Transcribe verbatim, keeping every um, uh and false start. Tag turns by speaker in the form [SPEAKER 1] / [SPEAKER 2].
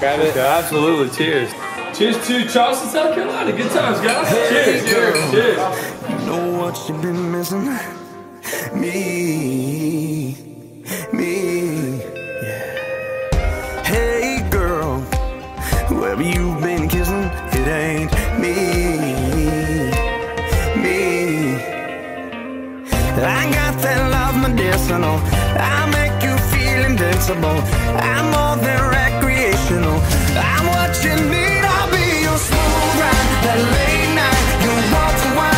[SPEAKER 1] Grab it.
[SPEAKER 2] Yeah, absolutely. Cheers. Cheers to Charleston, South Carolina. Good times, guys. Cheers. Cheers. Cheers.
[SPEAKER 3] You know what you've been missing? Me. Me. Yeah. Hey, girl. Whoever you've been kissing, it ain't me. Me. I got that love medicinal. I make you feel invincible. I'm more than recreational. I'm what you need. I'll be your smooth ride, that late night. You want to wine.